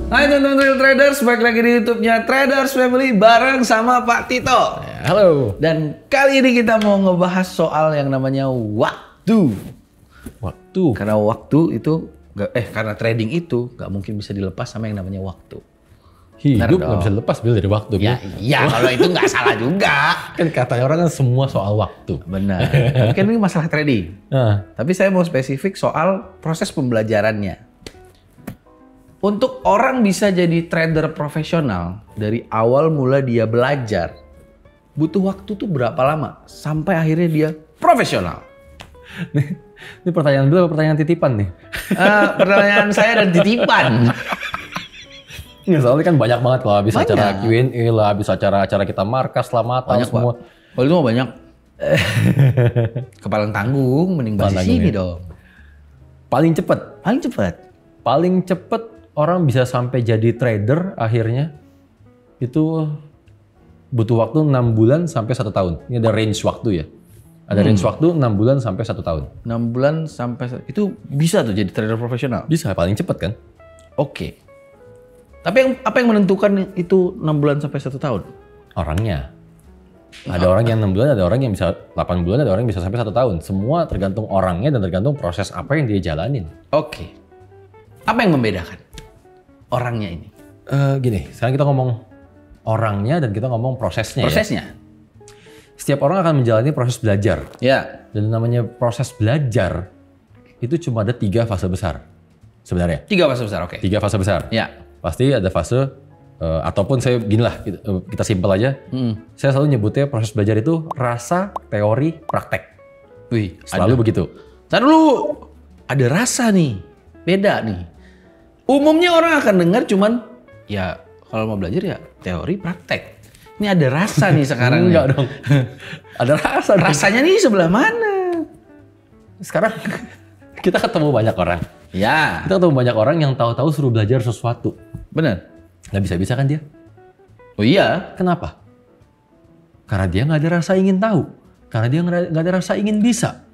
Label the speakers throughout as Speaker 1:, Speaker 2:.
Speaker 1: Hai teman-teman Real Traders, balik lagi di YouTube-nya Traders Family bareng sama Pak Tito.
Speaker 2: Halo.
Speaker 1: Dan kali ini kita mau ngebahas soal yang namanya waktu.
Speaker 2: Waktu.
Speaker 1: Karena waktu itu, karena trading itu nggak mungkin bisa dilepas sama yang namanya waktu.
Speaker 2: Hidup nggak bisa lepas Bil dari waktu.
Speaker 1: Ya, iya kalau itu nggak salah juga.
Speaker 2: Kan katanya orang kan semua soal waktu.
Speaker 1: Benar. Tapi kan ini masalah trading. Tapi saya mau spesifik soal proses pembelajarannya. Untuk orang bisa jadi trader profesional, dari awal mula dia belajar, butuh waktu tuh berapa lama? Sampai akhirnya dia profesional.
Speaker 2: Ini pertanyaan dulu apa pertanyaan titipan nih?
Speaker 1: Pertanyaan saya dan titipan.
Speaker 2: Nggak, soalnya kan banyak banget lah. Bisa acara Q&A lah, bisa acara kita markas, selamatan,
Speaker 1: Banyak
Speaker 2: semua.
Speaker 1: Kalau itu mah banyak. Kepalang tanggung, mending bahas di sini dong.
Speaker 2: Paling cepet. Paling cepet orang bisa sampai jadi trader akhirnya itu butuh waktu 6 bulan sampai 1 tahun. Ini ada range waktu ya. Ada range waktu 6 bulan sampai 1 tahun.
Speaker 1: 6 bulan sampai itu bisa tuh jadi trader profesional?
Speaker 2: Bisa, paling cepet kan?
Speaker 1: Oke. Tapi apa yang menentukan itu 6 bulan sampai 1 tahun?
Speaker 2: Orangnya. Ada orang yang 6 bulan, ada orang yang bisa 8 bulan, ada orang yang bisa sampai 1 tahun. Semua tergantung orangnya dan tergantung proses apa yang dia jalanin.
Speaker 1: Oke. Apa yang membedakan orangnya ini?
Speaker 2: Gini, sekarang kita ngomong orangnya dan kita ngomong prosesnya.
Speaker 1: Prosesnya?
Speaker 2: Ya? Setiap orang akan menjalani proses belajar.
Speaker 1: Ya.
Speaker 2: Dan namanya proses belajar itu cuma ada 3 fase besar sebenarnya.
Speaker 1: 3 fase besar, oke.
Speaker 2: 3 fase besar.
Speaker 1: Ya.
Speaker 2: Pasti ada fase, ataupun saya ginilah, kita simpel aja. Saya selalu nyebutnya proses belajar itu rasa, teori, praktek.
Speaker 1: Wih,
Speaker 2: selalu begitu.
Speaker 1: Ntar dulu, ada rasa nih, beda nih. Umumnya orang akan dengar cuman, ya kalau mau belajar ya teori, praktek. Ini ada rasa nih sekarang.
Speaker 2: Enggak dong. Ada rasa.
Speaker 1: Rasanya nih sebelah mana?
Speaker 2: Sekarang kita ketemu banyak orang.
Speaker 1: Ya.
Speaker 2: Kita ketemu banyak orang yang tahu-tahu suruh belajar sesuatu.
Speaker 1: Benar.
Speaker 2: Nggak bisa-bisa kan dia?
Speaker 1: Oh iya.
Speaker 2: Kenapa? Karena dia nggak ada rasa ingin tahu. Karena dia nggak ada rasa ingin bisa.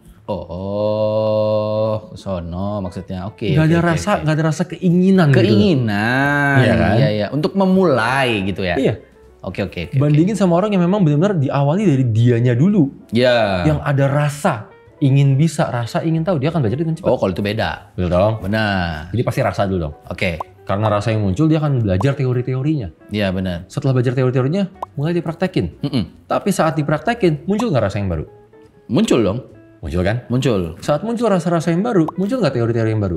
Speaker 1: Oh, sono maksudnya. Oke.
Speaker 2: Nggak ada rasa keinginan.
Speaker 1: Keinginan.
Speaker 2: Iya kan?
Speaker 1: Iya. Untuk memulai gitu ya.
Speaker 2: Iya.
Speaker 1: Oke.
Speaker 2: Bandingin sama orang yang memang benar-benar diawali dari dianya dulu.
Speaker 1: Ya.
Speaker 2: Yang ada rasa ingin bisa, rasa ingin tahu, dia akan belajar dengan cepat.
Speaker 1: Oh, kalau itu beda.
Speaker 2: Betul dong?
Speaker 1: Benar.
Speaker 2: Jadi pasti rasa dulu dong.
Speaker 1: Oke.
Speaker 2: Karena rasa yang muncul, dia akan belajar teori-teorinya.
Speaker 1: Iya, benar.
Speaker 2: Setelah belajar teori-teorinya, mulai dipraktekin. Tapi saat dipraktekin, muncul nggak rasa yang baru?
Speaker 1: Muncul dong.
Speaker 2: Muncul kan?
Speaker 1: Muncul.
Speaker 2: Saat muncul rasa-rasa yang baru, muncul nggak teori-teori yang baru?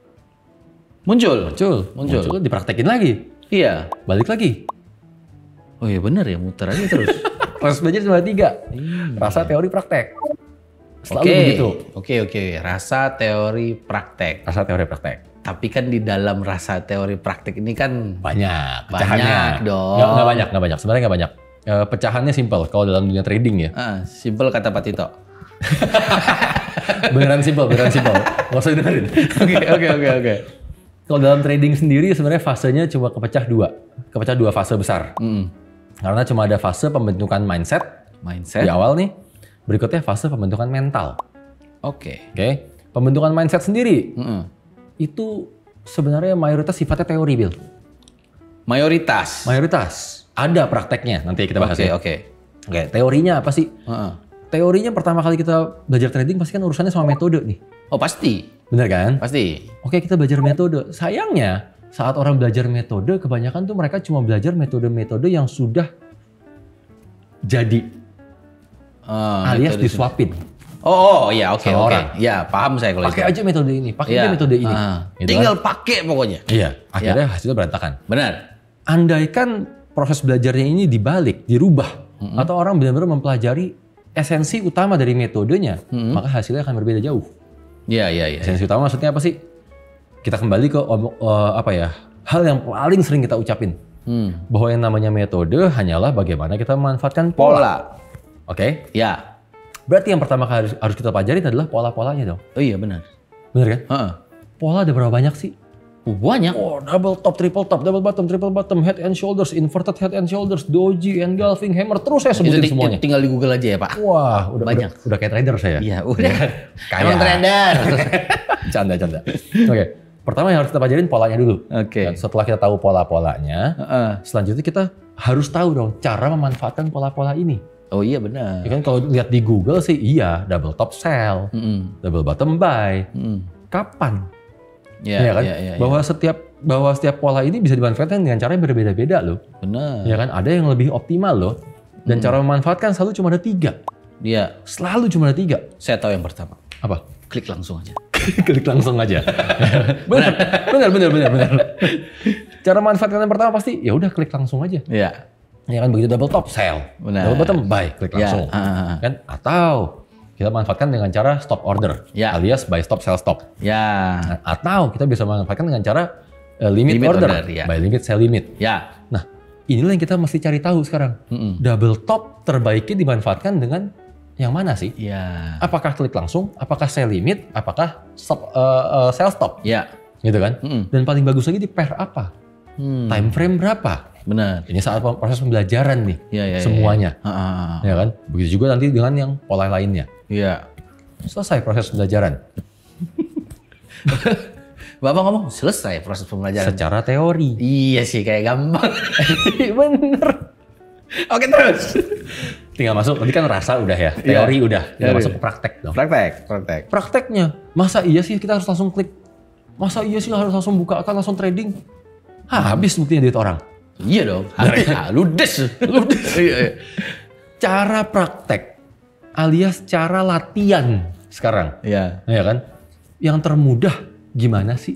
Speaker 1: Muncul,
Speaker 2: dipraktekin lagi.
Speaker 1: Iya.
Speaker 2: Balik lagi.
Speaker 1: Oh iya benar ya, muter aja terus.
Speaker 2: Proses belajar cuma 3. Rasa, teori, praktek. Selalu begitu.
Speaker 1: Oke. Rasa, teori, praktek.
Speaker 2: Rasa, teori, praktek.
Speaker 1: Tapi kan di dalam rasa, teori, praktek ini kan
Speaker 2: banyak pecahannya.
Speaker 1: Dong.
Speaker 2: Nggak banyak. Sebenarnya nggak banyak. Pecahannya simpel kalau dalam dunia trading ya.
Speaker 1: Simpel kata Pak Tito.
Speaker 2: beneran simpel. Nggak usah dengerin.
Speaker 1: Oke.
Speaker 2: Kalau dalam trading sendiri sebenarnya fasenya cuma kepecah 2 fase besar. Karena cuma ada fase pembentukan mindset di awal nih. Berikutnya fase pembentukan mental. Oke. Pembentukan mindset sendiri itu sebenarnya mayoritas sifatnya teori, Bill.
Speaker 1: Mayoritas.
Speaker 2: Ada prakteknya, nanti kita bahas ya.
Speaker 1: Oke.
Speaker 2: Teorinya apa sih? Teorinya pertama kali kita belajar trading pasti kan urusannya sama metode nih.
Speaker 1: Oh pasti.
Speaker 2: Bener kan?
Speaker 1: Pasti.
Speaker 2: Oke, kita belajar metode. Sayangnya saat orang belajar metode, kebanyakan tuh mereka cuma belajar metode-metode yang sudah jadi. Alias disuapin.
Speaker 1: Iya, oke. Ya, paham saya kalau
Speaker 2: pakai aja metode ini, pakai aja metode ini.
Speaker 1: Gitu tinggal pakai pokoknya.
Speaker 2: Iya, akhirnya hasilnya berantakan.
Speaker 1: Benar.
Speaker 2: Andaikan proses belajarnya ini dibalik, dirubah, atau orang benar-benar mempelajari esensi utama dari metodenya, maka hasilnya akan berbeda jauh.
Speaker 1: Iya.
Speaker 2: Esensi utama maksudnya apa sih? Kita kembali ke hal yang paling sering kita ucapin. Bahwa yang namanya metode hanyalah bagaimana kita memanfaatkan pola. Oke?
Speaker 1: Ya.
Speaker 2: Berarti yang pertama kali harus kita pelajari adalah pola-polanya dong.
Speaker 1: Oh iya benar.
Speaker 2: Benar kan? Pola ada berapa banyak sih?
Speaker 1: Banyak.
Speaker 2: Double top, triple top, double bottom, triple bottom, head and shoulders, inverted head and shoulders, doji, engulfing, hammer. Terus saya sebutin semuanya.
Speaker 1: Tinggal di Google aja ya Pak.
Speaker 2: Wah, banyak. Udah kayak trader saya.
Speaker 1: Iya, udah. Emang trader.
Speaker 2: Canda. Oke. Pertama yang harus kita pelajarin polanya dulu.
Speaker 1: Oke.
Speaker 2: Dan setelah kita tahu pola-polanya, selanjutnya kita harus tahu dong cara memanfaatkan pola-pola ini.
Speaker 1: Oh iya benar.
Speaker 2: Ya kan kalau lihat di Google sih iya, double top sell, double bottom buy. Kapan? Ya kan? Bahwa setiap pola ini bisa dimanfaatkan dengan cara yang berbeda-beda loh.
Speaker 1: Benar.
Speaker 2: Ya kan? Ada yang lebih optimal loh. Dan cara memanfaatkan selalu cuma ada 3.
Speaker 1: Iya.
Speaker 2: Selalu cuma ada 3.
Speaker 1: Saya tahu yang pertama.
Speaker 2: Apa?
Speaker 1: Klik langsung aja.
Speaker 2: Klik langsung aja. benar. Cara manfaatkan yang pertama pasti ya udah klik langsung aja.
Speaker 1: Iya.
Speaker 2: Ya kan begitu double top sell, double bottom buy, klik langsung. Kan atau kita manfaatkan dengan cara stop order, alias buy stop sell stop.
Speaker 1: Ya.
Speaker 2: Nah, atau kita bisa manfaatkan dengan cara limit order, buy limit sell limit.
Speaker 1: Ya.
Speaker 2: Nah, inilah yang kita mesti cari tahu sekarang. Double top terbaiknya dimanfaatkan dengan yang mana sih?
Speaker 1: Ya.
Speaker 2: Apakah klik langsung? Apakah sell limit? Apakah stop, sell stop?
Speaker 1: Ya.
Speaker 2: Gitu kan? Dan paling bagus lagi di pair apa? Time frame berapa?
Speaker 1: Benar.
Speaker 2: Ini saat proses pembelajaran nih, semuanya. Ya kan? Begitu juga nanti dengan yang pola lainnya.
Speaker 1: Iya.
Speaker 2: Selesai proses pembelajaran.
Speaker 1: Bapak ngomong selesai proses pembelajaran.
Speaker 2: Secara teori.
Speaker 1: Iya sih, kayak gampang.
Speaker 2: Bener.
Speaker 1: Oke terus.
Speaker 2: Tinggal masuk, tadi kan rasa udah ya, teori udah. Tinggal masuk ke praktek dong.
Speaker 1: Praktek.
Speaker 2: Prakteknya, masa iya sih kita harus langsung klik? Masa iya sih harus langsung buka akan langsung trading? Habis buktinya duit orang.
Speaker 1: Iya dong, ludes.
Speaker 2: Cara praktek alias cara latihan sekarang.
Speaker 1: Iya.
Speaker 2: Ya kan? Yang termudah gimana sih?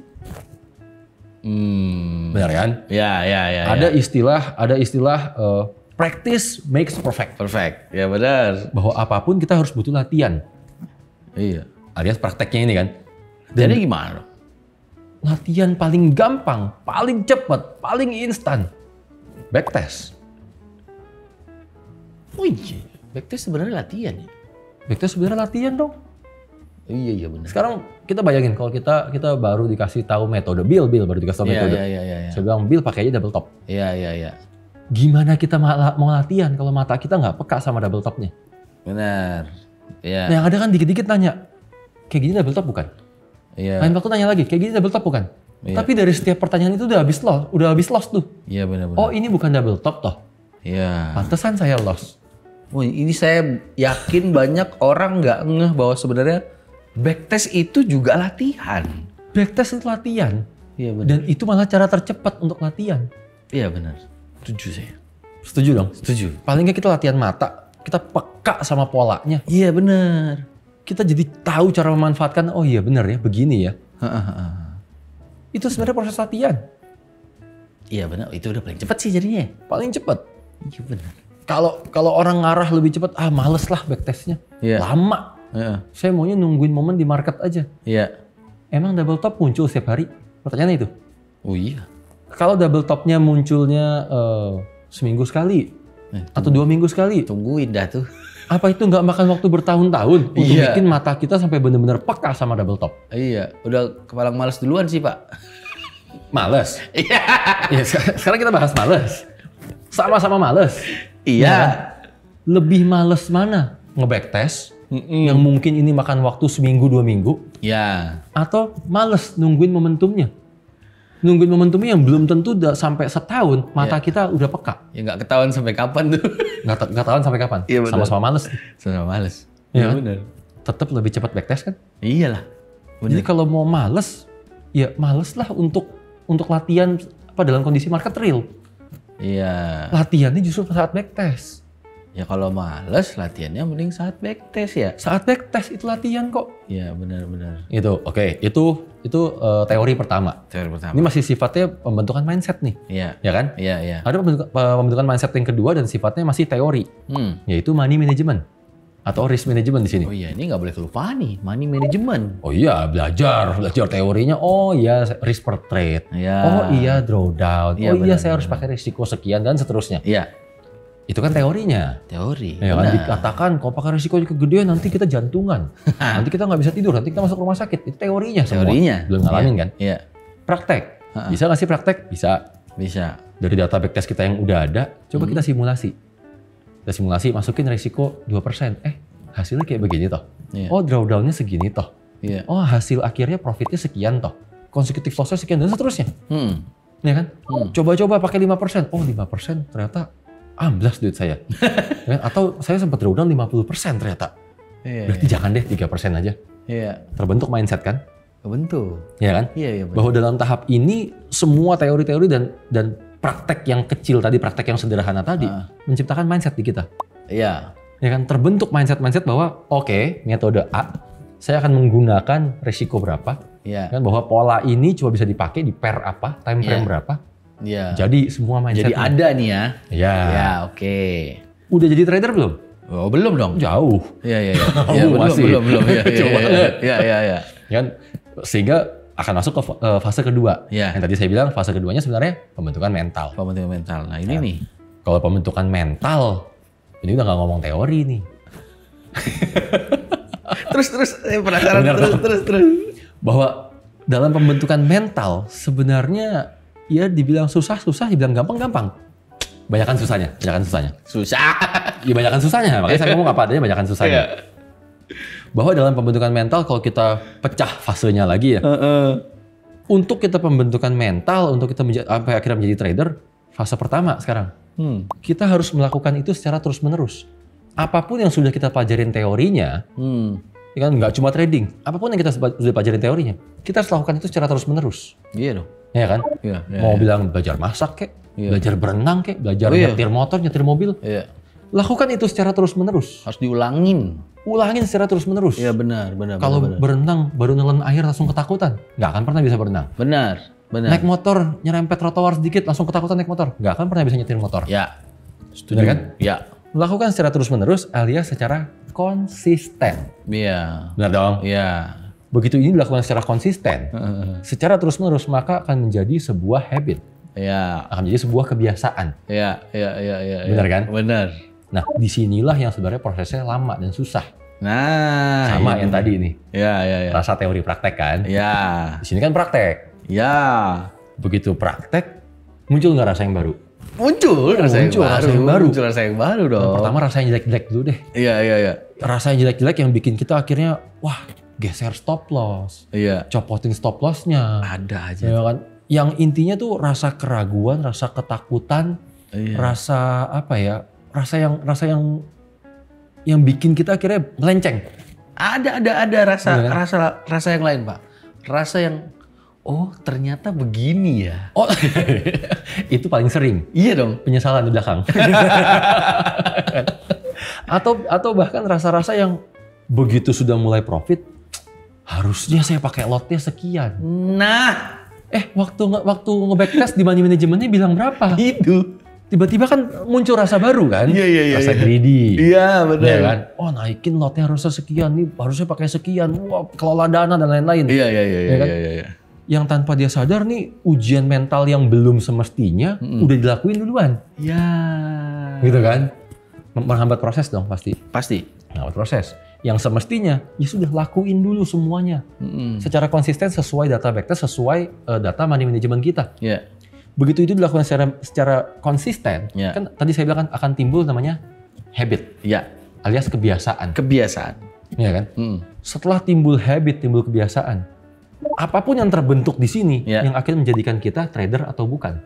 Speaker 2: Benar kan?
Speaker 1: Ya.
Speaker 2: Ada istilah practice makes perfect.
Speaker 1: Perfect. Ya benar.
Speaker 2: Bahwa apapun kita harus butuh latihan.
Speaker 1: Iya.
Speaker 2: Alias prakteknya ini kan.
Speaker 1: Jadi gimana?
Speaker 2: Latihan paling gampang, paling cepat, paling instan. Backtest.
Speaker 1: Oh iya, backtest sebenarnya latihan ya?
Speaker 2: Backtest sebenarnya latihan dong.
Speaker 1: Iya benar.
Speaker 2: Sekarang kita bayangin kalau kita baru dikasih tahu metode Bill baru dikasih tahu metode.
Speaker 1: Iya.
Speaker 2: Saya bilang Bill pakai aja double top.
Speaker 1: Iya.
Speaker 2: Gimana kita mau latihan kalau mata kita nggak peka sama double topnya?
Speaker 1: Benar. Iya.
Speaker 2: Nah, yang ada kan dikit-dikit nanya, kayak gini double top bukan?
Speaker 1: Iya.
Speaker 2: Lain waktu nanya lagi, kayak gini double top bukan? Iya. Tapi dari setiap pertanyaan itu udah habis lost tuh.
Speaker 1: Iya benar.
Speaker 2: Oh ini bukan double top toh?
Speaker 1: Iya.
Speaker 2: Pantesan saya lost.
Speaker 1: Oh ini saya yakin banyak orang nggak ngeh bahwa sebenarnya backtest itu juga latihan.
Speaker 2: Backtest itu latihan.
Speaker 1: Iya benar.
Speaker 2: Dan itu malah cara tercepat untuk latihan.
Speaker 1: Iya benar. Setuju saya.
Speaker 2: Setuju dong?
Speaker 1: Setuju.
Speaker 2: Paling nggak kita latihan mata, kita peka sama polanya.
Speaker 1: Iya benar.
Speaker 2: Kita jadi tahu cara memanfaatkan, oh iya benar ya, begini ya. Itu sebenarnya proses latihan.
Speaker 1: Iya benar, itu udah paling cepat sih jadinya.
Speaker 2: Paling cepat.
Speaker 1: Iya benar.
Speaker 2: Kalau orang ngarah lebih cepat, males lah backtestnya.
Speaker 1: Iya.
Speaker 2: Lama.
Speaker 1: Iya.
Speaker 2: Saya maunya nungguin momen di market aja.
Speaker 1: Iya.
Speaker 2: Emang double top muncul setiap hari? Pertanyaannya itu.
Speaker 1: Oh iya.
Speaker 2: Kalau double topnya munculnya seminggu sekali atau 2 minggu sekali,
Speaker 1: tungguin dah tuh.
Speaker 2: Apa itu nggak makan waktu bertahun-tahun untuk bikin mata kita sampai benar-benar peka sama double top?
Speaker 1: Iya, udah kepalang males duluan sih Pak.
Speaker 2: Males?
Speaker 1: Iya.
Speaker 2: Ya, sekarang kita bahas males. Sama-sama males.
Speaker 1: Iya.
Speaker 2: Nah, lebih males mana? Nge-backtest yang mungkin ini makan waktu seminggu 2 minggu.
Speaker 1: Iya.
Speaker 2: Atau males nungguin momentumnya. Nungguin momentumnya yang belum tentu udah sampai setahun, mata kita udah peka.
Speaker 1: Ya nggak ketahuan sampai kapan tuh.
Speaker 2: Nggak ketahuan sampai kapan.
Speaker 1: Iya,
Speaker 2: sama-sama males.
Speaker 1: Sama-sama males.
Speaker 2: Iya benar. Tetap lebih cepat backtest kan?
Speaker 1: Iyalah. Bener.
Speaker 2: Jadi kalau mau males, ya males lah untuk latihan dalam kondisi market real.
Speaker 1: Iya.
Speaker 2: Latihannya justru saat backtest.
Speaker 1: Ya kalau males latihannya mending saat backtest ya.
Speaker 2: Saat backtest itu latihan kok.
Speaker 1: Iya benar-benar.
Speaker 2: Itu oke. Itu teori pertama.
Speaker 1: Teori pertama.
Speaker 2: Ini masih sifatnya pembentukan mindset nih.
Speaker 1: Iya.
Speaker 2: Ya kan?
Speaker 1: Iya.
Speaker 2: Ada pembentukan mindset yang kedua dan sifatnya masih teori. Yaitu money management atau risk management di sini.
Speaker 1: Oh iya, ini nggak boleh kelupaan nih, money management.
Speaker 2: Oh iya, belajar teorinya. Oh iya, risk per trade.
Speaker 1: Iya.
Speaker 2: Oh iya, drawdown.
Speaker 1: Iya,
Speaker 2: oh iya,
Speaker 1: benar,
Speaker 2: saya harus pakai risiko sekian dan seterusnya.
Speaker 1: Iya.
Speaker 2: Itu kan teorinya.
Speaker 1: Teori.
Speaker 2: Ya kan dikatakan kalau pakai risiko kegedean nanti kita jantungan. Nanti kita nggak bisa tidur, nanti kita masuk rumah sakit. Itu teorinya semua.
Speaker 1: Teorinya.
Speaker 2: Belum ngalamin kan?
Speaker 1: Iya.
Speaker 2: Praktek. Bisa nggak sih praktek? Bisa.
Speaker 1: Bisa.
Speaker 2: Dari data backtest kita yang udah ada, coba kita simulasi. Kita simulasi, masukin risiko 2%. Hasilnya kayak begini toh.
Speaker 1: Iya.
Speaker 2: Oh drawdownnya segini toh.
Speaker 1: Iya.
Speaker 2: Oh hasil akhirnya profitnya sekian toh. consecutive loss-nya sekian dan seterusnya. Ya kan? Coba-coba pakai 5%. Oh 5% ternyata amblas duit saya. Ya kan? Atau saya sempat drawdown 50% ternyata. Berarti jangan deh 3% aja. Terbentuk mindset kan?
Speaker 1: Terbentuk.
Speaker 2: Ya kan? Bahwa dalam tahap ini semua teori-teori dan praktek yang kecil tadi, praktek yang sederhana tadi menciptakan mindset di kita. Ya kan? Terbentuk mindset bahwa oke, metode A saya akan menggunakan resiko berapa. Kan bahwa pola ini cuma bisa dipakai di pair apa, time frame berapa. Jadi semua mindset.
Speaker 1: Jadi ada nih ya.
Speaker 2: Ya,
Speaker 1: oke.
Speaker 2: Udah jadi trader belum?
Speaker 1: Oh, belum dong.
Speaker 2: Jauh.
Speaker 1: Iya. Belum. Iya.
Speaker 2: Kan sehingga akan masuk ke fase kedua. Yang tadi saya bilang fase keduanya sebenarnya pembentukan mental.
Speaker 1: Nah, ini nih.
Speaker 2: Kalau pembentukan mental, ini udah nggak ngomong teori nih.
Speaker 1: terus saya penasaran. Terus. Bahwa
Speaker 2: dalam pembentukan mental sebenarnya ya dibilang susah, dibilang gampang. Banyakan susahnya.
Speaker 1: Susah.
Speaker 2: Ya banyakan susahnya, makanya saya ngomong apa adanya banyakan susahnya. Bahwa dalam pembentukan mental kalau kita pecah fasenya lagi ya. Untuk kita pembentukan mental, untuk kita sampai akhirnya menjadi trader, fase pertama sekarang. Kita harus melakukan itu secara terus-menerus. Apapun yang sudah kita pelajarin teorinya, kan nggak cuma trading, apapun yang kita sudah pelajarin teorinya, kita harus lakukan itu secara terus-menerus.
Speaker 1: Iya dong.
Speaker 2: Ya kan? Mau bilang belajar masak kek, belajar berenang kek, belajar nyetir motor, nyetir mobil. Lakukan itu secara terus-menerus.
Speaker 1: Harus diulangin.
Speaker 2: Ulangin secara terus-menerus.
Speaker 1: Iya benar.
Speaker 2: Kalau berenang baru nelen air langsung ketakutan, nggak akan pernah bisa berenang.
Speaker 1: Benar.
Speaker 2: Naik motor nyerempet trotoar sedikit langsung ketakutan naik motor, nggak akan pernah bisa nyetir motor.
Speaker 1: Ya.
Speaker 2: Setuju kan?
Speaker 1: Ya.
Speaker 2: Lakukan secara terus-menerus alias secara konsisten.
Speaker 1: Iya.
Speaker 2: Benar dong?
Speaker 1: Iya.
Speaker 2: Begitu ini dilakukan secara konsisten, secara terus-menerus maka akan menjadi sebuah habit.
Speaker 1: Iya.
Speaker 2: Akan menjadi sebuah kebiasaan.
Speaker 1: Iya.
Speaker 2: Benar kan?
Speaker 1: Benar.
Speaker 2: Nah, disinilah yang sebenarnya prosesnya lama dan susah.
Speaker 1: Nah,
Speaker 2: sama yang tadi nih.
Speaker 1: Iya.
Speaker 2: Rasa teori praktek kan?
Speaker 1: Iya.
Speaker 2: Di sini kan praktek.
Speaker 1: Iya.
Speaker 2: Begitu praktek, muncul nggak rasa yang baru?
Speaker 1: Muncul rasa yang baru dong.
Speaker 2: Yang pertama rasa yang jelek-jelek dulu deh.
Speaker 1: Iya.
Speaker 2: Rasa yang jelek-jelek yang bikin kita akhirnya, wah, geser stop loss.
Speaker 1: Iya.
Speaker 2: Copotin stop loss-nya.
Speaker 1: Ada aja.
Speaker 2: Ya kan? Yang intinya tuh rasa keraguan, rasa ketakutan, rasa apa ya? Rasa yang bikin kita akhirnya melenceng.
Speaker 1: Ada rasa yang lain, Pak. Rasa yang ternyata begini ya.
Speaker 2: Oh, itu paling sering.
Speaker 1: Iya dong.
Speaker 2: Penyesalan di belakang. atau bahkan rasa-rasa yang begitu sudah mulai profit, harusnya saya pakai lotnya sekian.
Speaker 1: Nah,
Speaker 2: waktu nge-backtest di money manajemennya bilang berapa?
Speaker 1: Itu.
Speaker 2: Tiba-tiba kan muncul rasa baru kan?
Speaker 1: Iya.
Speaker 2: Rasa greedy.
Speaker 1: Iya, benar.
Speaker 2: Ya kan? Oh, naikin lotnya harusnya sekian nih, harusnya pakai sekian. Wah, kelola dana dan lain-lain.
Speaker 1: Iya.
Speaker 2: Kan? Yang tanpa dia sadar nih ujian mental yang belum semestinya udah dilakuin duluan.
Speaker 1: Iya.
Speaker 2: Gitu kan? Menghambat proses dong pasti. Menghambat proses. Yang semestinya ya sudah lakuin dulu semuanya. Secara konsisten sesuai data backtest, sesuai data money management kita.
Speaker 1: Iya.
Speaker 2: Begitu itu dilakukan secara konsisten, kan tadi saya bilang kan akan timbul namanya habit.
Speaker 1: Iya.
Speaker 2: Alias kebiasaan. Iya kan? Setelah timbul habit, timbul kebiasaan, apapun yang terbentuk di sini yang akhirnya menjadikan kita trader atau bukan.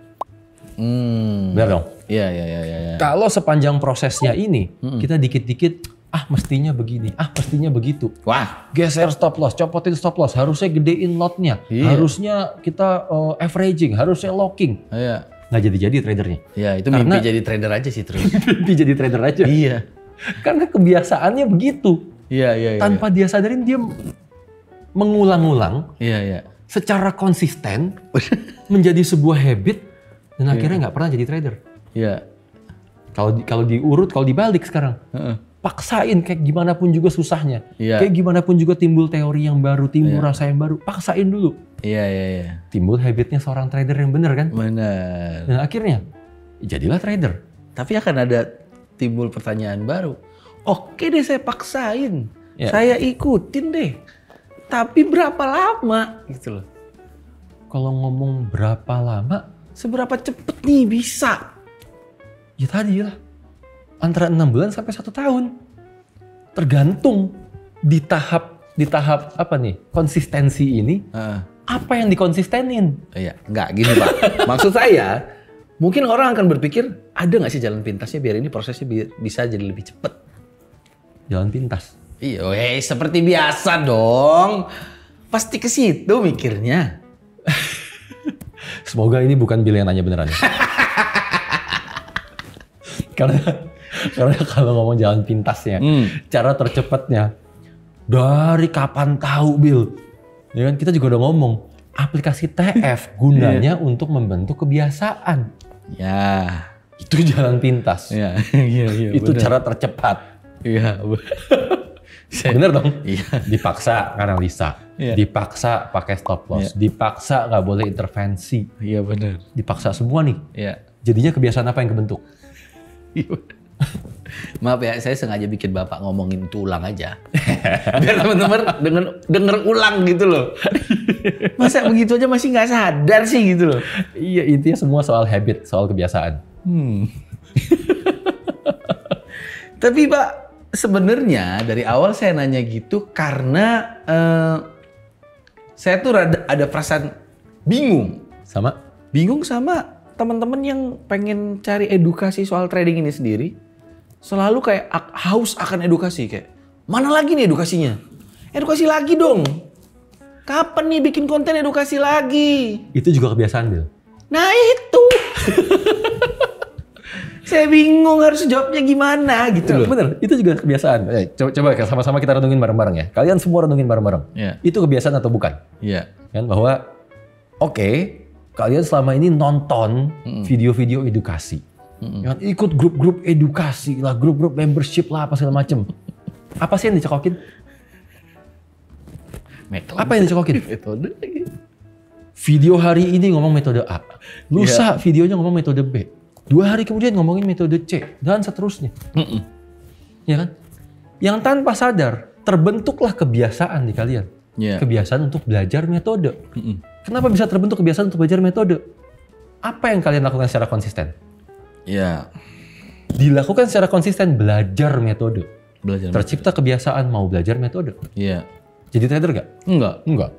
Speaker 2: Benar dong?
Speaker 1: Iya.
Speaker 2: Kalau sepanjang prosesnya ini kita dikit-dikit mestinya begini, mestinya begitu.
Speaker 1: Wah,
Speaker 2: geser stop loss, copotin stop loss, harusnya gedein lotnya, harusnya kita averaging, harusnya locking.
Speaker 1: Iya.
Speaker 2: Nggak jadi tradernya.
Speaker 1: Iya, itu mimpi jadi trader aja sih terus.
Speaker 2: Mimpi jadi trader aja.
Speaker 1: Iya.
Speaker 2: Karena kebiasaannya begitu.
Speaker 1: Iya.
Speaker 2: Tanpa dia sadarin dia mengulang-ulang.
Speaker 1: Iya.
Speaker 2: Secara konsisten menjadi sebuah habit dan akhirnya nggak pernah jadi trader.
Speaker 1: Iya.
Speaker 2: Kalau diurut, kalau dibalik sekarang. Paksain kayak gimana pun juga susahnya. Kayak gimana pun juga timbul teori yang baru, timbul rasa yang baru. Paksain dulu.
Speaker 1: Iya.
Speaker 2: Timbul habitnya seorang trader yang benar kan?
Speaker 1: Benar.
Speaker 2: Dan akhirnya jadilah trader.
Speaker 1: Tapi akan ada timbul pertanyaan baru. Oke deh saya paksain. Saya ikutin deh. Tapi berapa lama gitu loh.
Speaker 2: Kalau ngomong berapa lama,
Speaker 1: seberapa cepet nih bisa?
Speaker 2: Ya tadi lah. Antara 6 bulan sampai 1 tahun. Tergantung di tahap apa nih? Konsistensi ini Apa yang dikonsistenin?
Speaker 1: Iya, nggak gini Pak. Maksud saya, mungkin orang akan berpikir, ada nggak sih jalan pintasnya biar ini prosesnya bisa jadi lebih cepat?
Speaker 2: Jalan pintas?
Speaker 1: Iya, seperti biasa dong. Pasti ke situ mikirnya.
Speaker 2: Semoga ini bukan Bill yang nanya beneran ya. Karena kalau ngomong jalan pintasnya, cara tercepatnya, dari kapan tahu Bill? Ya kan kita juga udah ngomong, aplikasi TF gunanya untuk membentuk kebiasaan.
Speaker 1: Ya,
Speaker 2: itu jalan pintas.
Speaker 1: Iya,
Speaker 2: itu bener. Cara tercepat.
Speaker 1: Iya,
Speaker 2: bener dong?
Speaker 1: Iya.
Speaker 2: Dipaksa analisa, dipaksa pakai stop loss, dipaksa nggak boleh intervensi.
Speaker 1: Iya benar.
Speaker 2: Dipaksa semua nih.
Speaker 1: Iya.
Speaker 2: Jadinya kebiasaan apa yang kebentuk?
Speaker 1: Maaf ya, saya sengaja bikin Bapak ngomongin itu ulang aja. Biar teman-teman denger ulang gitu loh. Masa begitu aja masih nggak sadar sih gitu loh.
Speaker 2: Iya, intinya semua soal habit, soal kebiasaan.
Speaker 1: Tapi Pak, sebenarnya dari awal saya nanya gitu karena saya tuh ada perasaan bingung. Bingung sama teman-teman yang pengen cari edukasi soal trading ini sendiri. Selalu kayak haus akan edukasi. Kayak, mana lagi nih edukasinya? Edukasi lagi dong. Kapan nih bikin konten edukasi lagi?
Speaker 2: Itu juga kebiasaan, Bill.
Speaker 1: Nah itu. Saya bingung harus jawabnya gimana gitu loh.
Speaker 2: Bener, itu juga kebiasaan. Coba sama-sama kita renungin bareng-bareng ya. Kalian semua renungin bareng-bareng.
Speaker 1: Yeah.
Speaker 2: Itu kebiasaan atau bukan?
Speaker 1: Iya.
Speaker 2: Kan bahwa oke, kalian selama ini nonton video-video edukasi. Ya, ikut grup-grup edukasi lah, grup-grup membership lah, apa segala macem. Apa sih yang dicekokin?
Speaker 1: Metode.
Speaker 2: Apa yang dicekokin?
Speaker 1: Metode lagi.
Speaker 2: Video hari ini ngomong metode A. Lusa videonya ngomong metode B. 2 hari kemudian ngomongin metode C. Dan seterusnya. Ya kan? Yang tanpa sadar, terbentuklah kebiasaan di kalian.
Speaker 1: Yeah.
Speaker 2: Kebiasaan untuk belajar metode. Kenapa bisa terbentuk kebiasaan untuk belajar metode? Apa yang kalian lakukan secara konsisten?
Speaker 1: Iya.
Speaker 2: Dilakukan secara konsisten belajar metode. Tercipta
Speaker 1: metode.
Speaker 2: Kebiasaan mau belajar metode.
Speaker 1: Iya.
Speaker 2: Jadi trader gak?
Speaker 1: Enggak.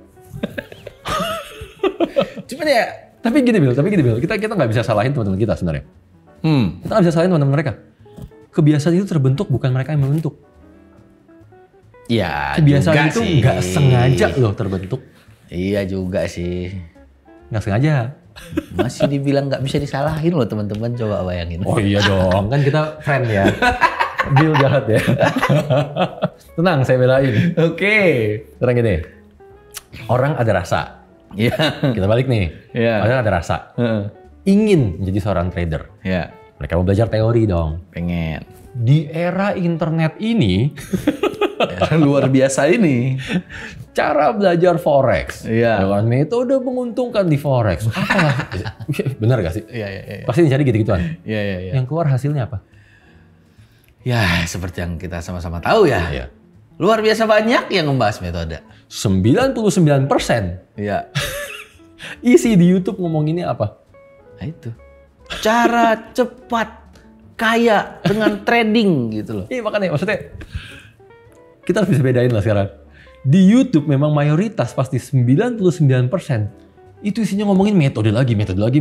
Speaker 2: Cuman ya, tapi gini Bill, kita nggak bisa salahin teman-teman kita sebenarnya. Kita nggak bisa salahin teman-teman mereka. Kebiasaan itu terbentuk bukan mereka yang membentuk.
Speaker 1: Iya.
Speaker 2: Kebiasaan itu nggak sengaja loh terbentuk.
Speaker 1: Iya juga sih.
Speaker 2: Nggak sengaja.
Speaker 1: Masih dibilang nggak bisa disalahin loh teman-teman, coba bayangin.
Speaker 2: Oh iya dong, kan kita friend ya. Bill jahat ya. Tenang, saya belain.
Speaker 1: Oke.
Speaker 2: Tenang gini. Orang ada rasa.
Speaker 1: Iya.
Speaker 2: Kita balik nih.
Speaker 1: Iya.
Speaker 2: Orang ada rasa. Ingin menjadi seorang trader.
Speaker 1: Iya.
Speaker 2: Mereka mau belajar teori dong.
Speaker 1: Pengen.
Speaker 2: Di era internet ini.
Speaker 1: Luar biasa ini.
Speaker 2: Cara belajar forex.
Speaker 1: Iya.
Speaker 2: Dengan metode menguntungkan di forex. Apa? Benar gak sih?
Speaker 1: Iya.
Speaker 2: Pasti dicari gitu-gituan.
Speaker 1: Iya.
Speaker 2: Yang keluar hasilnya apa?
Speaker 1: Ya, seperti yang kita sama-sama tahu ya.
Speaker 2: Iya.
Speaker 1: Luar biasa banyak yang membahas metode.
Speaker 2: 99%.
Speaker 1: Iya.
Speaker 2: Isi di YouTube ngomonginnya apa?
Speaker 1: Nah itu. Cara cepat kaya dengan trading gitu loh.
Speaker 2: Iya makanya maksudnya kita harus bisa bedain lah sekarang. Di YouTube memang mayoritas pasti 99% itu isinya ngomongin metode lagi.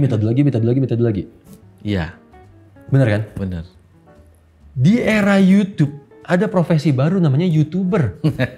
Speaker 1: Iya.
Speaker 2: Bener kan?
Speaker 1: Bener.
Speaker 2: Di era YouTube ada profesi baru namanya YouTuber.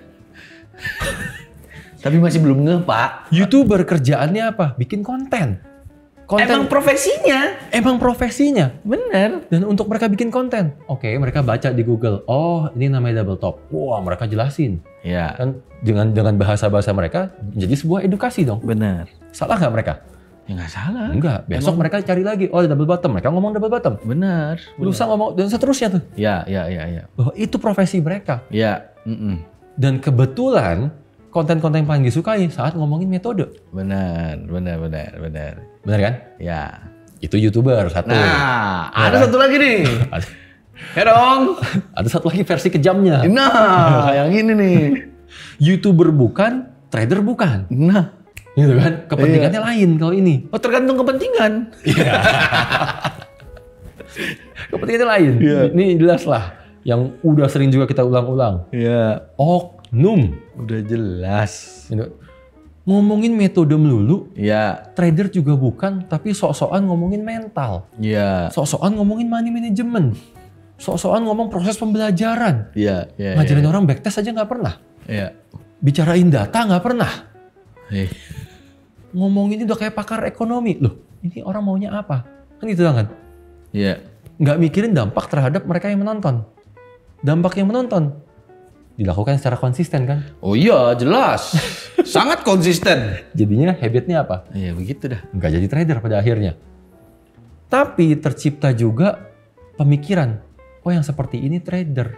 Speaker 1: Tapi masih belum ngeh, Pak.
Speaker 2: YouTuber kerjaannya apa? Bikin konten.
Speaker 1: Emang profesinya.
Speaker 2: Bener. Dan untuk mereka bikin konten. Oke, mereka baca di Google. Oh, ini namanya double top. Wah, mereka jelasin.
Speaker 1: Iya.
Speaker 2: Kan dengan bahasa-bahasa mereka jadi sebuah edukasi dong.
Speaker 1: Bener.
Speaker 2: Salah nggak mereka?
Speaker 1: Ya nggak salah.
Speaker 2: Enggak. Besok mereka cari lagi. Oh, double bottom. Mereka ngomong double bottom.
Speaker 1: Bener.
Speaker 2: Lusa ngomong dan seterusnya tuh.
Speaker 1: Iya.
Speaker 2: Bahwa itu profesi mereka.
Speaker 1: Iya.
Speaker 2: Dan kebetulan konten-konten yang paling disukai saat ngomongin metode.
Speaker 1: Bener.
Speaker 2: Bener kan?
Speaker 1: Ya.
Speaker 2: Itu YouTuber satu.
Speaker 1: Nah,
Speaker 2: ya
Speaker 1: ada
Speaker 2: kan?
Speaker 1: satu lagi nih. Ya dong.
Speaker 2: Ada satu lagi versi kejamnya.
Speaker 1: Nah, yang ini nih.
Speaker 2: YouTuber bukan, trader bukan.
Speaker 1: Nah.
Speaker 2: Gitu kan? Kepentingannya lain kalau ini.
Speaker 1: Oh, tergantung kepentingan.
Speaker 2: Iya. Kepentingannya lain.
Speaker 1: Yeah.
Speaker 2: Ini jelas lah. Yang udah sering juga kita ulang-ulang.
Speaker 1: Iya.
Speaker 2: Oknum.
Speaker 1: Udah jelas.
Speaker 2: Ngomongin metode melulu.
Speaker 1: Iya.
Speaker 2: Trader juga bukan, tapi sok-sokan ngomongin mental.
Speaker 1: Iya.
Speaker 2: Sok-sokan ngomongin money management. Sok-sokan ngomong proses pembelajaran.
Speaker 1: Iya.
Speaker 2: Ngajarin orang backtest aja nggak pernah.
Speaker 1: Iya.
Speaker 2: Bicarain data nggak pernah.
Speaker 1: Ngomongin
Speaker 2: udah kayak pakar ekonomi. Loh, ini orang maunya apa? Kan gitu kan?
Speaker 1: Iya.
Speaker 2: Nggak mikirin dampak terhadap mereka yang menonton. Dampak yang menonton dilakukan secara konsisten kan?
Speaker 1: Oh iya, jelas. Sangat konsisten.
Speaker 2: Jadinya habitnya apa?
Speaker 1: Iya, begitu dah.
Speaker 2: Nggak jadi trader pada akhirnya. Tapi tercipta juga pemikiran, oh yang seperti ini trader.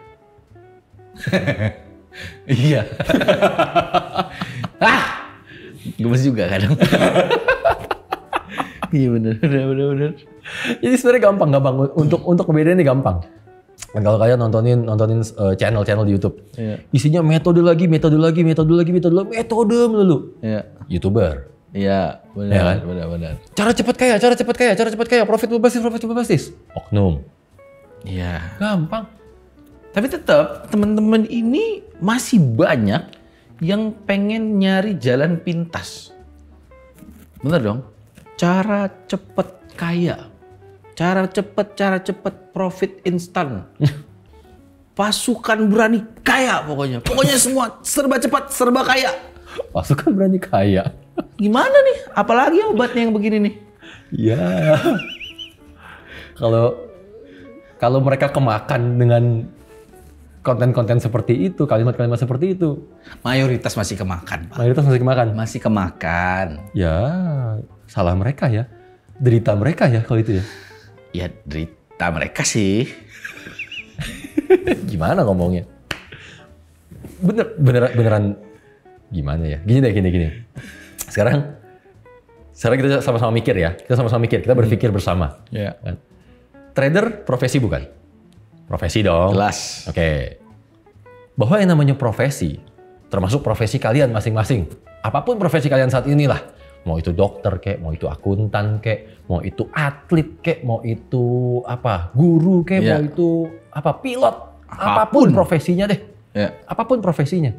Speaker 1: Iya. Gemes juga kadang. Iya benar.
Speaker 2: Jadi sebenarnya gampang untuk ngebedain ini gampang. Kalau kalian nontonin channel-channel di YouTube, isinya metode melulu.
Speaker 1: Iya.
Speaker 2: YouTuber.
Speaker 1: Iya, benar,
Speaker 2: ya kan?
Speaker 1: benar.
Speaker 2: Cara cepat kaya, profit berbasis. Oknum.
Speaker 1: Iya.
Speaker 2: Gampang.
Speaker 1: Tapi tetap teman-teman ini masih banyak yang pengen nyari jalan pintas. Bener dong? Cara cepet kaya. Cara cepet profit instan. Pasukan berani kaya pokoknya. Pokoknya semua serba cepat, serba kaya.
Speaker 2: Pasukan berani kaya.
Speaker 1: Gimana nih? Apalagi obatnya yang begini nih?
Speaker 2: Ya. Kalau mereka kemakan dengan konten-konten seperti itu, kalimat-kalimat seperti itu.
Speaker 1: Mayoritas masih kemakan, Pak. Masih kemakan.
Speaker 2: Ya, salah mereka ya. Derita mereka ya kalau itu ya.
Speaker 1: Ya derita mereka sih.
Speaker 2: Gimana ngomongnya? Beneran gimana ya? Gini. Sekarang kita sama-sama mikir ya. Kita berpikir bersama.
Speaker 1: Ya.
Speaker 2: Trader profesi bukan? Profesi dong.
Speaker 1: Jelas.
Speaker 2: Oke. Bahwa yang namanya profesi, termasuk profesi kalian masing-masing. Apapun profesi kalian saat inilah. Mau itu dokter kek, mau itu akuntan kek, mau itu atlet kek, mau itu guru kek, mau itu pilot. Apapun profesinya deh.
Speaker 1: Ya.
Speaker 2: Apapun profesinya.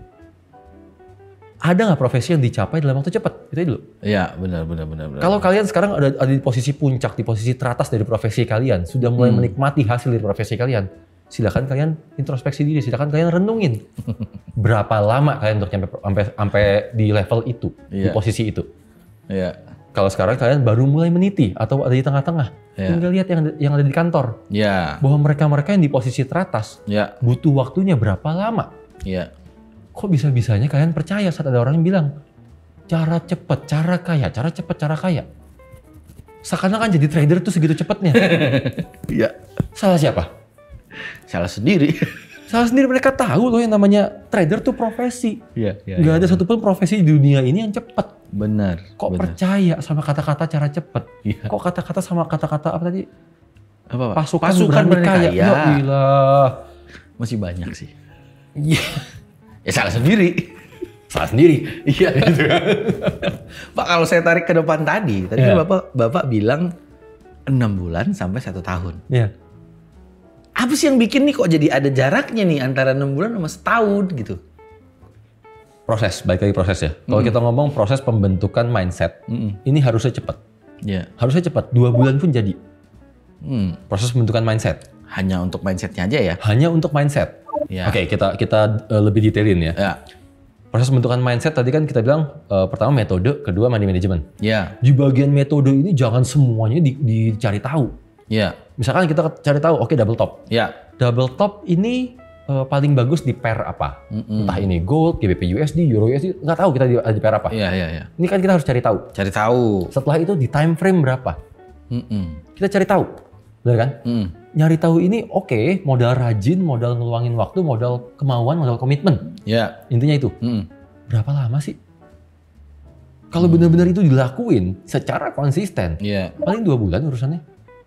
Speaker 2: Ada nggak profesi yang dicapai dalam waktu cepat? Itu dulu.
Speaker 1: Iya, benar.
Speaker 2: Kalau kalian sekarang ada di posisi puncak, di posisi teratas dari profesi kalian, sudah mulai menikmati hasil dari profesi kalian, silakan kalian introspeksi diri, silakan kalian renungin. Berapa lama kalian untuk sampai di level itu, di posisi itu.
Speaker 1: Iya.
Speaker 2: Kalau sekarang kalian baru mulai meniti atau ada di tengah-tengah, tinggal lihat yang ada di kantor.
Speaker 1: Iya.
Speaker 2: Bahwa mereka yang di posisi teratas, butuh waktunya berapa lama.
Speaker 1: Iya.
Speaker 2: Kok bisa-bisanya kalian percaya saat ada orang yang bilang cara cepat, cara kaya. Seakan-akan jadi trader tuh segitu cepatnya.
Speaker 1: Iya.
Speaker 2: Salah siapa?
Speaker 1: Salah sendiri.
Speaker 2: Salah sendiri, mereka tahu loh yang namanya trader tuh profesi.
Speaker 1: Iya.
Speaker 2: Gak ada satupun profesi di dunia ini yang cepat.
Speaker 1: Benar.
Speaker 2: Kok percaya sama kata-kata cara cepat?
Speaker 1: Iya.
Speaker 2: Kok kata-kata sama kata-kata apa tadi?
Speaker 1: Apa?
Speaker 2: Pasukan berani kaya. Ya ilah.
Speaker 1: Masih banyak sih.
Speaker 2: Iya.
Speaker 1: Ya salah sendiri. Iya.
Speaker 2: Gitu kan.
Speaker 1: Pak, kalau saya tarik ke depan tadi kan Bapak bilang 6 bulan sampai 1 tahun.
Speaker 2: Iya.
Speaker 1: Apa sih yang bikin nih kok jadi ada jaraknya nih antara 6 bulan sama setahun gitu?
Speaker 2: Proses, baik lagi proses ya. Kalau kita ngomong proses pembentukan mindset, ini harusnya cepat.
Speaker 1: Iya.
Speaker 2: Harusnya cepat, 2 bulan pun jadi. Proses pembentukan mindset.
Speaker 1: Hanya untuk mindsetnya aja ya?
Speaker 2: Hanya untuk mindset.
Speaker 1: Ya.
Speaker 2: Oke, kita lebih detailin ya. Proses pembentukan mindset tadi kan kita bilang pertama metode, kedua money management.
Speaker 1: Iya.
Speaker 2: Di bagian metode ini jangan semuanya dicari tahu.
Speaker 1: Iya.
Speaker 2: Misalkan kita cari tahu, oke, double top.
Speaker 1: Iya.
Speaker 2: Double top ini paling bagus di pair apa? Entah ini gold, GBP USD, Euro USD, nggak tahu kita di pair apa.
Speaker 1: Iya.
Speaker 2: Ini kan kita harus cari tahu. Setelah itu di time frame berapa? Kita cari tahu, benar kan? Nyari tahu ini oke, modal rajin, modal ngeluangin waktu, modal kemauan, modal komitmen.
Speaker 1: Iya.
Speaker 2: Intinya itu. Berapa lama sih? Kalau benar-benar itu dilakuin secara konsisten, paling 2 bulan urusannya.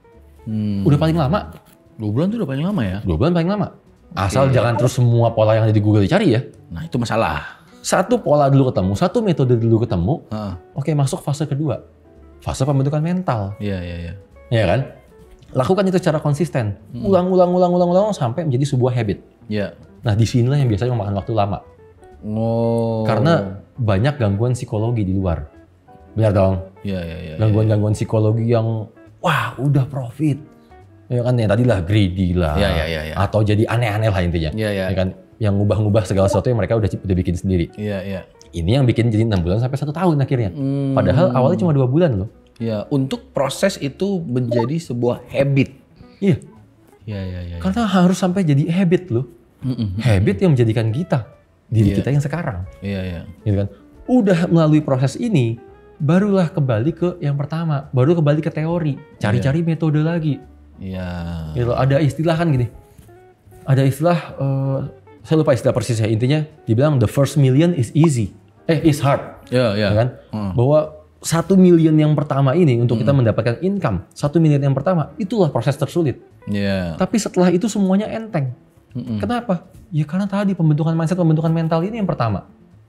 Speaker 2: Udah paling lama.
Speaker 1: 2 bulan tuh udah paling lama ya?
Speaker 2: 2 bulan paling lama. Asal jangan terus semua pola yang ada di Google dicari ya.
Speaker 1: Nah itu masalah.
Speaker 2: Satu pola dulu ketemu, satu metode dulu ketemu. Oke, masuk fase kedua. Fase pembentukan mental.
Speaker 1: Iya.
Speaker 2: Iya kan? Lakukan itu secara konsisten. Ulang sampai menjadi sebuah habit.
Speaker 1: Iya.
Speaker 2: Nah, disinilah yang biasanya memakan waktu lama. Karena banyak gangguan psikologi di luar. Benar dong?
Speaker 1: Iya.
Speaker 2: Gangguan-gangguan psikologi yang wah udah profit. Ya kan yang tadi lah greedy lah.
Speaker 1: Iya.
Speaker 2: Atau jadi aneh-aneh lah intinya.
Speaker 1: Iya.
Speaker 2: Ya kan yang ngubah-ngubah segala sesuatu yang mereka udah bikin sendiri.
Speaker 1: Iya.
Speaker 2: Ini yang bikin jadi 6 bulan sampai 1 tahun akhirnya. Padahal awalnya cuma 2 bulan loh.
Speaker 1: Ya, untuk proses itu menjadi sebuah habit.
Speaker 2: Iya.
Speaker 1: Iya.
Speaker 2: Karena harus sampai jadi habit loh. Habit yang menjadikan kita diri kita yang sekarang.
Speaker 1: Iya.
Speaker 2: Gitu kan. Udah melalui proses ini, barulah kembali ke yang pertama, baru kembali ke teori, cari-cari metode lagi.
Speaker 1: Iya.
Speaker 2: Gitu. Ada istilah kan gini. Ada istilah saya lupa istilah persisnya, intinya dibilang the first million is easy. Is hard.
Speaker 1: Iya.
Speaker 2: Kan? Bahwa 1 million yang pertama ini untuk kita mendapatkan income, 1 million yang pertama itulah proses tersulit.
Speaker 1: Iya.
Speaker 2: Tapi setelah itu semuanya enteng. Kenapa? Ya karena tadi pembentukan mindset, pembentukan mental ini yang pertama.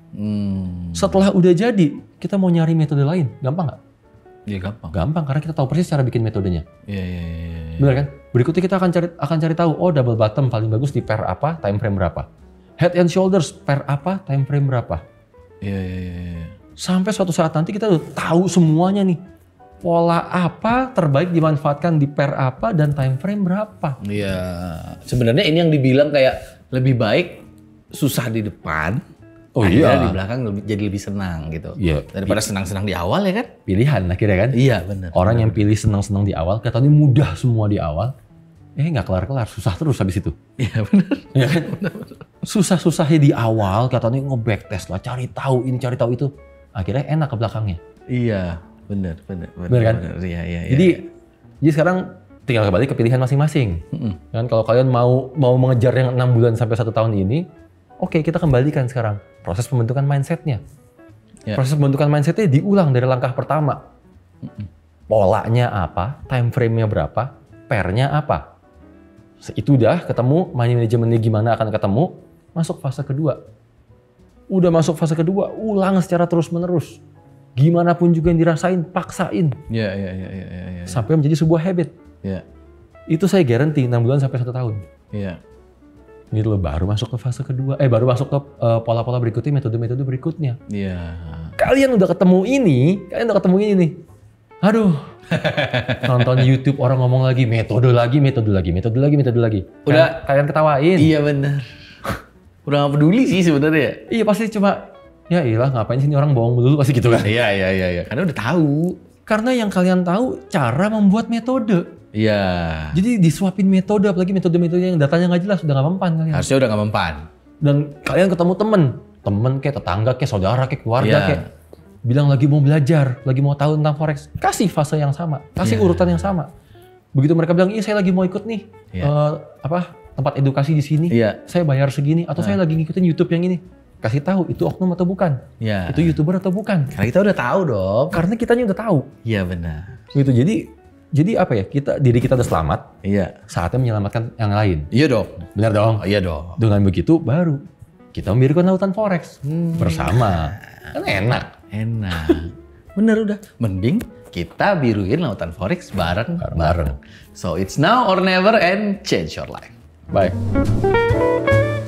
Speaker 2: Setelah udah jadi, kita mau nyari metode lain, gampang nggak?
Speaker 1: Iya gampang.
Speaker 2: Gampang karena kita tahu persis cara bikin metodenya.
Speaker 1: Iya.
Speaker 2: Benar kan? Berikutnya kita akan cari tahu, double bottom paling bagus di pair apa, time frame berapa. Head and shoulders pair apa, time frame berapa.
Speaker 1: Iya.
Speaker 2: Sampai suatu saat nanti kita udah tahu semuanya nih. Pola apa terbaik dimanfaatkan di pair apa dan time frame berapa.
Speaker 1: Iya. Sebenarnya ini yang dibilang kayak lebih baik susah di depan. Di belakang jadi lebih senang gitu.
Speaker 2: Iya.
Speaker 1: Daripada senang-senang di awal ya kan?
Speaker 2: Pilihan akhirnya kan?
Speaker 1: Iya benar.
Speaker 2: Orang yang pilih senang-senang di awal, katanya mudah semua di awal. Nggak kelar-kelar, susah terus habis itu.
Speaker 1: Iya benar.
Speaker 2: Ya kan? Susah-susahnya di awal, katanya nge-backtest lah, cari tahu ini, cari tahu itu. Akhirnya enak ke belakangnya.
Speaker 1: Iya, benar
Speaker 2: kan?
Speaker 1: Iya.
Speaker 2: Jadi sekarang tinggal kembali ke pilihan masing-masing. Kan kalau kalian mau mengejar yang 6 bulan sampai 1 tahun ini, oke, kita kembalikan sekarang proses pembentukan mindsetnya. Proses pembentukan mindsetnya diulang dari langkah pertama. Polanya apa, time frame-nya berapa, pair-nya apa. Itu udah ketemu, money manajemennya gimana akan ketemu, masuk fase kedua. Udah masuk fase kedua, ulang secara terus-menerus. Gimana pun juga yang dirasain, paksain.
Speaker 1: Iya.
Speaker 2: Sampai menjadi sebuah habit.
Speaker 1: Iya.
Speaker 2: Itu saya guarantee 6 bulan sampai 1 tahun.
Speaker 1: Iya.
Speaker 2: Gitu loh, baru masuk ke fase kedua. Baru masuk ke pola-pola berikutnya, metode-metode berikutnya.
Speaker 1: Iya.
Speaker 2: Kalian udah ketemu ini nih. Aduh. Nonton YouTube orang ngomong lagi, metode lagi. Udah kalian ketawain.
Speaker 1: Iya benar. Udah gak peduli sih sebenarnya.
Speaker 2: Iya pasti cuma, ya iyalah ngapain sih ini orang bohong dulu pasti gitu kan.
Speaker 1: Iya. Karena udah tahu.
Speaker 2: Karena yang kalian tahu cara membuat metode.
Speaker 1: Iya.
Speaker 2: Jadi disuapin metode, apalagi metode-metode yang datanya nggak jelas, udah nggak mempan kalian.
Speaker 1: Harusnya udah nggak mempan.
Speaker 2: Dan kalian ketemu temen kayak tetangga kayak saudara kayak keluarga kayak bilang lagi mau belajar, lagi mau tahu tentang forex, kasih fase yang sama, kasih urutan yang sama. Begitu mereka bilang, iya saya lagi mau ikut nih tempat edukasi di sini, saya bayar segini, atau saya lagi ngikutin YouTube yang ini. Kasih tahu itu oknum atau bukan, itu YouTuber atau bukan.
Speaker 1: Karena kita udah tahu dong.
Speaker 2: Karena kitanya udah tahu.
Speaker 1: Iya benar.
Speaker 2: Gitu jadi apa ya, diri kita udah selamat, saatnya menyelamatkan yang lain.
Speaker 1: Iya dong.
Speaker 2: Benar dong?
Speaker 1: Iya dong.
Speaker 2: Dengan begitu baru kita mendirikan lautan forex bersama. Kan enak.
Speaker 1: Bener udah. Mending kita biruin lautan forex bareng. So it's now or never and change your life.
Speaker 2: Bye.